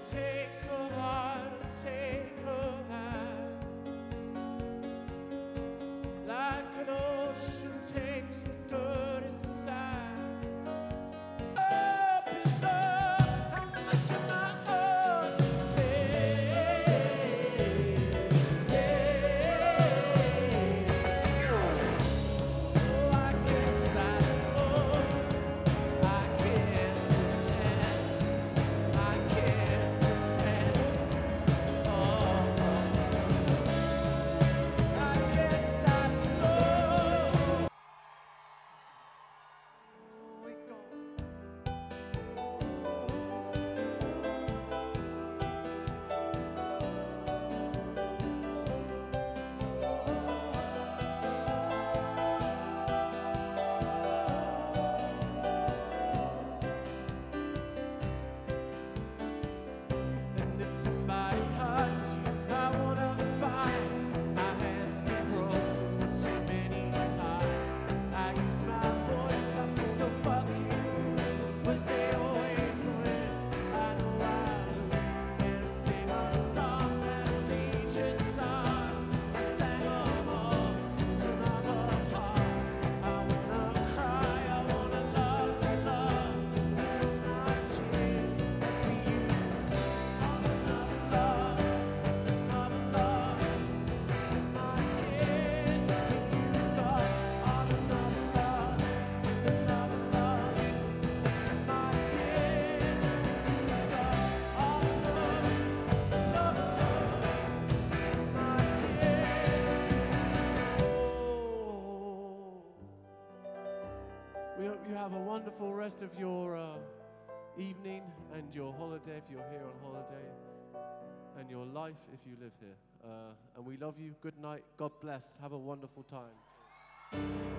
take her heart and take her hand, like an ocean takes the dirty sand. Open up, how much am I owed to pay? Oh, I guess that's all. I can't pretend. I can't pretend. Oh, I guess that's all. We go. And if somebody hurts you, I wanna fight. My hand's been broken too many times. I use my voice, I be so fuck you. Wish they always win. I know I lose. And I sing a song that features stars. I sang them all to another heart. I wanna cry, I wanna love to love. My tears that be used on another love, another love. My tears that be used on another love, another love. My tears that be used on another, another love. My tears that be used. We hope you have a wonderful rest of your evening and your holiday if you're here on holiday, and your life if you live here. And we love you. Good night. God bless. Have a wonderful time.